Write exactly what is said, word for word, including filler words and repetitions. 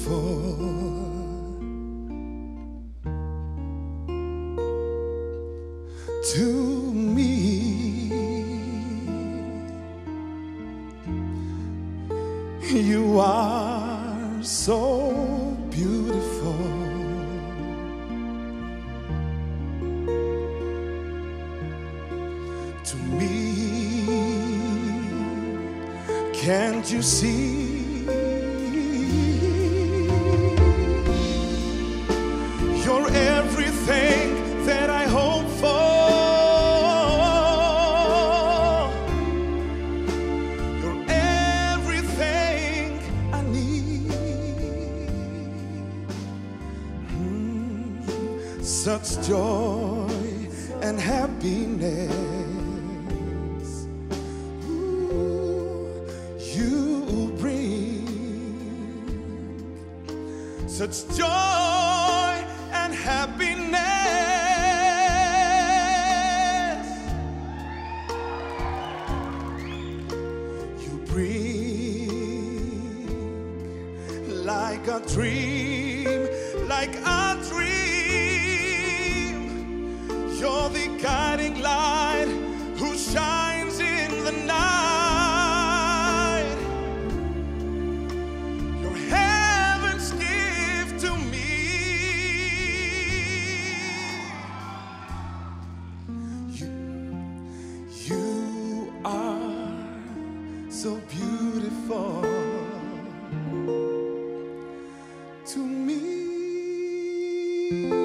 beautiful to me. You are so beautiful to me. Can't you see? You're everything that I hope for. You're everything I need. Mm, such joy and happiness ooh, you bring. Such joy and happiness you bring, like a dream, like a dream. You're the guiding light who shines in the night. You're heaven's gift to me. You are so beautiful to me.